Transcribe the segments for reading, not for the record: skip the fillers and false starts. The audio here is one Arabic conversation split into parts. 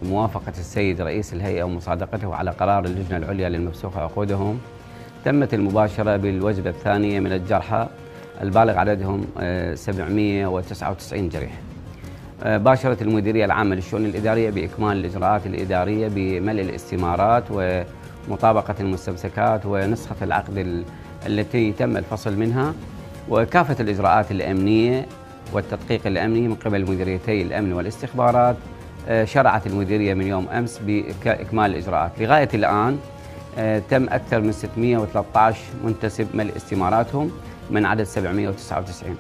بموافقة السيد رئيس الهيئة ومصادقته على قرار اللجنة العليا للمفسوخ عقودهم، تمت المباشرة بالوجبة الثانية من الجرحى البالغ عددهم 799 جريح. باشرت المديرية العامة للشؤون الإدارية بإكمال الإجراءات الإدارية بملء الاستمارات ومطابقة المستمسكات ونسخة العقد التي تم الفصل منها، وكافة الإجراءات الأمنية والتدقيق الأمني من قبل مديريتي الأمن والاستخبارات. شرعت المديرية من يوم أمس بإكمال الإجراءات. لغاية الآن تم أكثر من 613 منتسب ملء استماراتهم من عدد 799.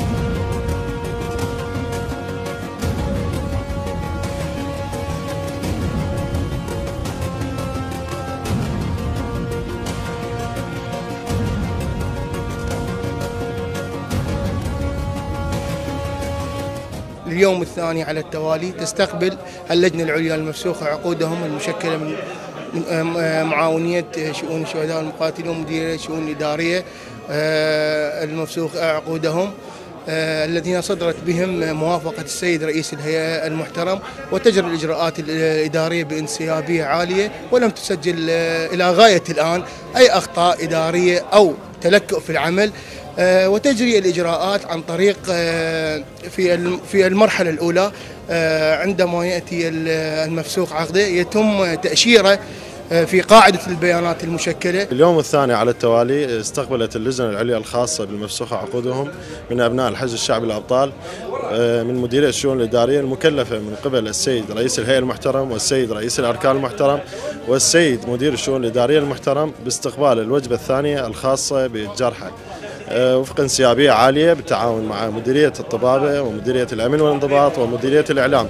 اليوم الثاني على التوالي تستقبل اللجنة العليا للمفسوخ عقودهم المشكلة من معاونية شؤون الشهداء والمقاتلين ومديرية الشؤون الإدارية المفسوخ عقودهم الذين صدرت بهم موافقة السيد رئيس الهيئة المحترم، وتجري الإجراءات الإدارية بانسيابية عالية، ولم تسجل إلى غاية الآن أي أخطاء إدارية أو تلكؤ في العمل. وتجري الإجراءات عن طريق في المرحلة الأولى عندما يأتي المفسوخ عقده يتم تأشيره في قاعدة البيانات المشكلة. اليوم الثاني على التوالي استقبلت اللجنة العليا الخاصة بالمفسوخ عقودهم من أبناء الحشد الشعبي الأبطال من مديرية الشؤون الإدارية المكلفة من قبل السيد رئيس الهيئة المحترم والسيد رئيس الأركان المحترم والسيد مدير الشؤون الإدارية المحترم باستقبال الوجبة الثانية الخاصة بالجرحى وفق انسيابية عالية بالتعاون مع مديرية الطبابة ومديرية الأمن والانضباط ومديرية الإعلام.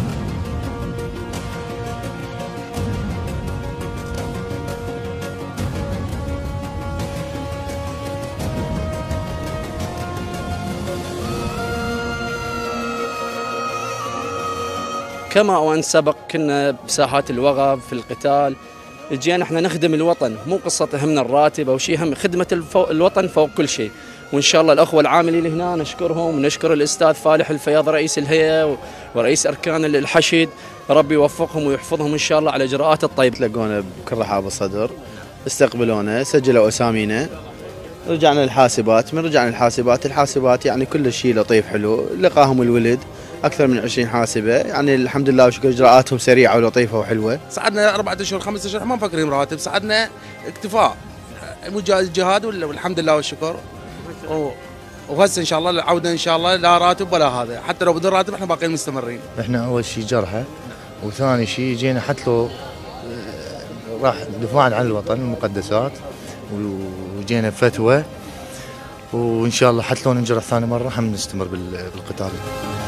كما وأن سبق كنا بساحات الوغى في القتال، جينا احنا نخدم الوطن، مو قصة همنا الراتب أو شيء، هم خدمة الوطن فوق كل شيء. وإن شاء الله الأخوة العاملين هنا نشكرهم، ونشكر الأستاذ فالح الفياض رئيس الهيئة ورئيس أركان الحشد، ربي يوفقهم ويحفظهم إن شاء الله على إجراءات الطيب. تلقونا بكل رحاب الصدر، استقبلونا، سجلوا أسامينا، رجعنا للحاسبات. من رجعنا الحاسبات يعني كل شيء لطيف حلو، لقاهم الولد أكثر من 20 حاسبة، يعني الحمد لله وشكر إجراءاتهم سريعة ولطيفة وحلوة. صعدنا 4 أشهر 5 أشهر ما مفكرين راتب، صعدنا اكتفاء الجهاد والحمد لله والشكر. وهسه إن شاء الله العودة إن شاء الله لا راتب ولا هذا، حتى لو بدون راتب احنا باقيين مستمرين. احنا أول شيء جرحى، وثاني شيء جينا حتى راح دفاعا عن الوطن المقدسات، وجينا فتوى، وإن شاء الله حتى لو ننجرح ثاني مرة هم نستمر بالقتال.